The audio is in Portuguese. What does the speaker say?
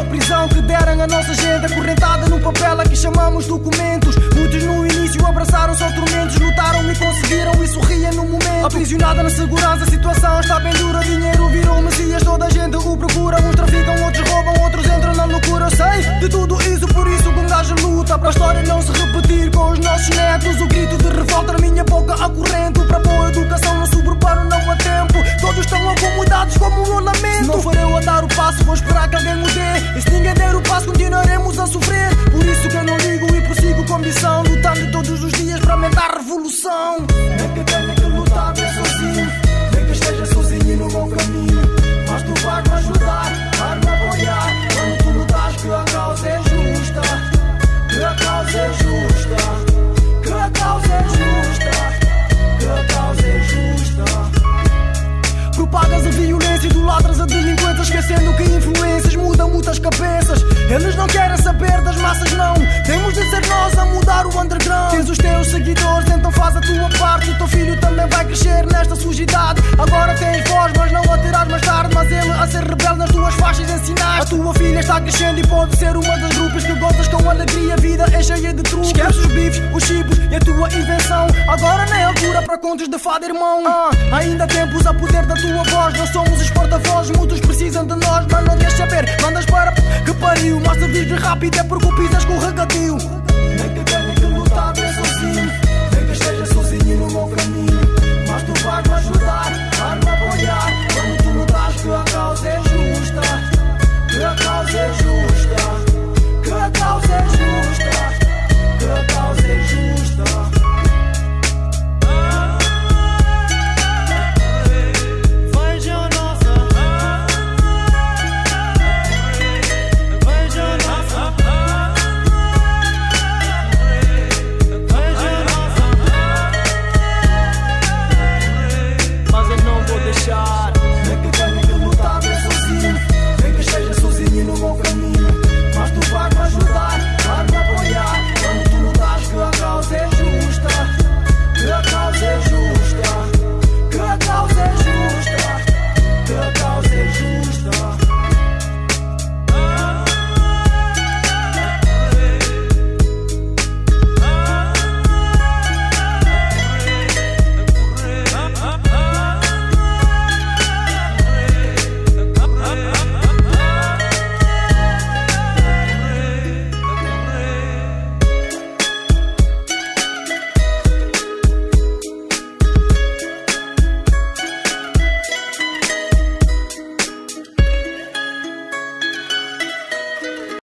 prisão que deram a nossa gente, acorrentada num papel a que chamamos documentos. Muitos no início abraçaram só tormentos, lutaram e conseguiram e sorriam no momento. Aprisionada na segurança, a situação está bem dura. Dinheiro virou messias, toda a gente o procura. Uns traficam, outros roubam, outros entram na loucura. Eu sei de tudo isso, por isso que um gajo luta para a história não se repetir com os nossos netos. O grito de revolta na minha boca acorrento. Para boa educação no suburbano não há tempo. Todos estão acomodados como eu lamento. Se não for eu a dar o passo, vou esperar que alguém me dê. E se ninguém der o passo, continuaremos a sofrer. Por isso que eu não ligo e prossigo com ambição, lutando todos os dias para aumentar a revolução. Nem que tenha que lutar bem sozinho, nem que esteja sozinho no meu caminho, mas tu vais me ajudar, vais me apoiar. Quando tu lutas que a causa é justa, que a causa é justa, que a causa é justa, que a causa é justa. Propagas a violência, idolatras a delinquência, esquecendo que influências mudam muitas cabeças. Eles não querem saber das massas, não. Temos de ser nós a mudar o underground. Tens os teus seguidores, então faz a tua parte. O teu filho também vai crescer nesta sujidade. Agora tens voz, mas não a terás mais tarde. Mas ele a ser rebelde nas tuas faixas ensinaste. A tua filha está crescendo e pode ser uma das grupos que gozas com alegria. A vida é cheia de truques. Esquece os bifes, os chipos e a tua invenção. Agora nem é altura para contos de fada, irmão. Ainda tempos a poder da tua voz. Nós somos os porta-vozes, muitos precisam de nós. Mas não queres saber, mandas para que pariu. Mas se vives rápido é porque o piso é escorregadio.